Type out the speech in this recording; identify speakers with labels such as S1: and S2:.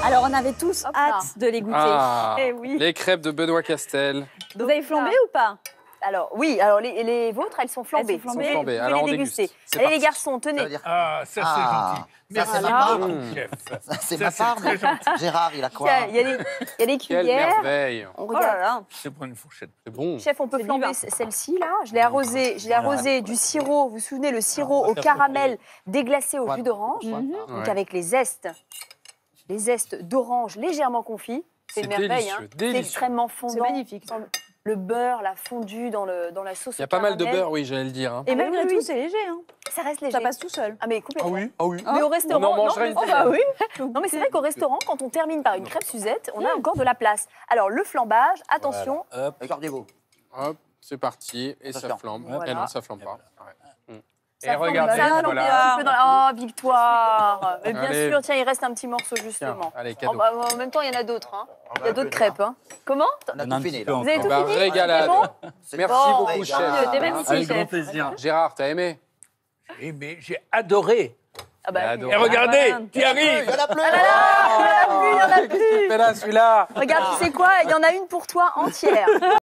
S1: Alors, on avait tous hâte de les goûter.
S2: Ah,
S1: Eh oui.
S2: les crêpes de Benoît Castel.
S1: Vous avez flambé ou pas?
S3: Alors, oui, alors les vôtres, elles sont flambées.
S1: Elles sont flambées.
S3: Vous
S2: Flambées.
S3: pouvez
S2: Alors, on
S3: les déguster.
S2: déguste. C'est
S3: Allez, les
S2: parti.
S3: garçons,
S4: Ça veut
S3: tenez.
S4: dire-
S5: Ah, ça c'est gentil. Merci
S4: c'est ma part.
S5: beaucoup, chef.
S4: C'est
S5: Ça,
S4: ma part,
S5: très
S4: mais
S5: gentil.
S4: Gérard, il a
S3: Il
S4: quoi?
S3: y a, il y a les, il y a les
S2: Quelle
S3: cuillères.
S2: merveille.
S3: On
S1: Oh là
S3: regarde.
S1: là.
S5: C'est pour une fourchette.
S2: C'est bon.
S3: Chef, on peut
S1: C'est
S3: flamber
S1: divin.
S3: celle-ci, là. Je l'ai arrosée du sirop. Vous vous souvenez, le sirop au caramel déglacé au jus d'orange.
S1: Mhm.
S3: Donc
S2: Ouais.
S3: avec les zestes d'orange légèrement confits. C'est une
S2: C'est
S3: merveille.
S2: délicieux,
S3: C'est
S2: délicieux.
S3: extrêmement fondant.
S1: C'est magnifique.
S3: Le beurre, la fondue dans la sauce
S2: Il y a
S3: au
S2: pas mal de
S3: caramel.
S2: beurre, oui, j'allais le dire. hein.
S1: Et
S3: Ah,
S1: malgré
S3: oui,
S1: tout,
S3: oui.
S1: c'est léger. Hein.
S3: Ça reste léger.
S1: Ça passe tout seul.
S3: Ah mais complètement.
S4: Ah oui.
S3: Mais au restaurant,
S2: On en mangerait
S3: non,
S2: une
S3: mais-
S2: seule.
S1: oui.
S3: Non mais c'est vrai qu'au restaurant, quand on termine par une crêpe Suzette, on a encore de la place. Alors le flambage, attention,
S4: Hop, regardez-vous.
S2: Hop, c'est parti. Et
S4: Ça
S2: ça
S4: flambe.
S2: flambe.
S3: Voilà.
S2: Et non, ça flambe pas. Ouais.
S3: ça
S5: Et
S3: flambe,
S5: regardez,
S3: ça flambe
S5: voilà.
S3: un petit peu dans- Oh victoire. Mais bien
S2: Allez.
S3: sûr, tiens, il reste un petit morceau
S2: Tiens,
S3: justement.
S2: allez,
S3: Oh,
S2: cadeau.
S3: bah, en même temps, il y en a d'autres. Hein. Il y a d'autres crêpes. Hein. Comment
S4: On a tout fini, là.
S3: Vous avez tout
S2: Bah,
S3: fini
S2: régalade.
S3: C'est bon
S2: Merci
S3: Bon,
S2: beaucoup,
S3: tant
S2: chef.
S3: mieux, t'es même
S2: Ah,
S3: ici,
S5: Avec grand
S3: chef.
S5: plaisir.
S2: Gérard, t'as aimé?
S5: J'ai aimé, j'ai adoré.
S3: Ah bah,
S2: J'ai
S5: Et
S2: adoré.
S5: regardez,
S1: voilà.
S5: qui arrive.
S4: Il y en a plus.
S3: il y en a plus, il y en a
S2: Qu'est-ce qu'il fait là, celui-là?
S3: Regarde, tu sais quoi Il y en a une pour toi entière.